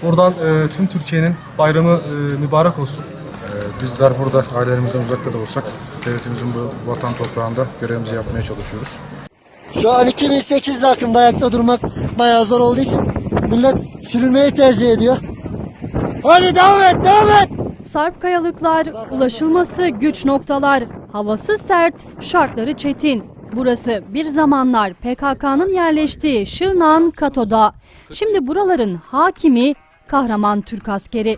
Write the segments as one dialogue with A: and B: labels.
A: Buradan tüm Türkiye'nin bayramı mübarek olsun.
B: Bizler burada ailelerimizden uzakta da olsak devletimizin bu vatan toprağında görevimizi yapmaya çalışıyoruz.
C: Şu an 2008 akımda ayakta durmak bayağı zor olduğu için millet sürünmeyi tercih ediyor. Hadi devam et, devam et!
D: Sarp kayalıklar, ulaşılması güç noktalar, havası sert, şartları çetin. Burası bir zamanlar PKK'nın yerleştiği Şırnak'ın Kato Dağı. Şimdi buraların hakimi kahraman Türk askeri.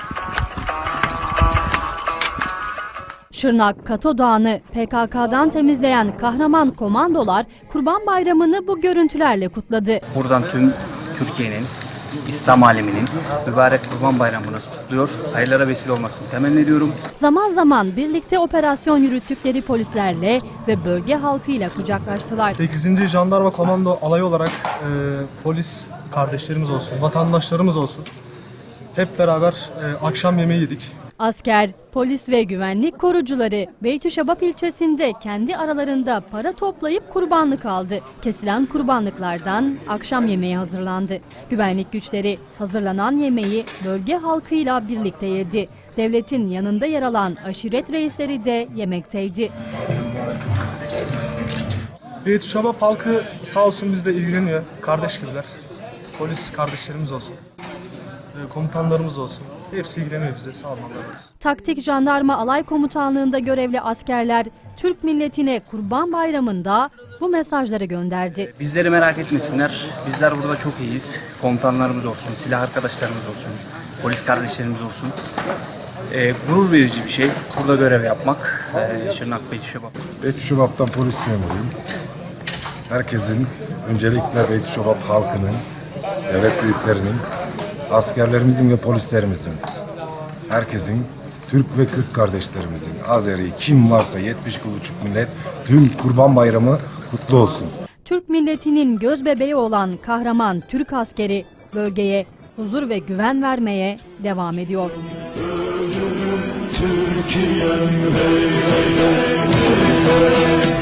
D: Şırnak Kato Dağı'nı PKK'dan temizleyen kahraman komandolar Kurban Bayramı'nı bu görüntülerle kutladı.
E: Buradan tüm Türkiye'nin, İslam aleminin mübarek Kurban Bayramı'nı kutluyor. Hayırlara vesile olmasını temenni ediyorum.
D: Zaman zaman birlikte operasyon yürüttükleri polislerle ve bölge halkıyla kucaklaştılar.
A: 8. Jandarma Komando Alayı olarak polis kardeşlerimiz olsun, vatandaşlarımız olsun. Hep beraber akşam yemeği yedik.
D: Asker, polis ve güvenlik korucuları Beytüşebap ilçesinde kendi aralarında para toplayıp kurbanlık aldı. Kesilen kurbanlıklardan akşam yemeği hazırlandı. Güvenlik güçleri hazırlanan yemeği bölge halkıyla birlikte yedi. Devletin yanında yer alan aşiret reisleri de yemekteydi.
A: Beytüşebap halkı sağ olsun bizle ilgileniyor. Kardeş gibiler. Polis kardeşlerimiz olsun. Komutanlarımız olsun. Hepsi ilgileniyor bize. Sağ olun.
D: Taktik Jandarma Alay Komutanlığı'nda görevli askerler Türk milletine Kurban Bayramı'nda bu mesajları gönderdi.
E: Bizleri merak etmesinler. Bizler burada çok iyiyiz. Komutanlarımız olsun, silah arkadaşlarımız olsun, polis kardeşlerimiz olsun. Gurur verici bir şey. Burada görev yapmak. Şırnak Beytüşebap.
B: Beytüşebap'tan polis memuruyum. Herkesin, öncelikle Beytüşebap halkının, devlet büyüklerinin, askerlerimizin ve polislerimizin, herkesin, Türk ve Kürt kardeşlerimizin, Azeri kim varsa 72,5 millet tüm Kurban Bayramı kutlu olsun.
D: Türk milletinin gözbebeği olan kahraman Türk askeri bölgeye huzur ve güven vermeye devam ediyor.
F: Türkiye'm hey hey hey hey.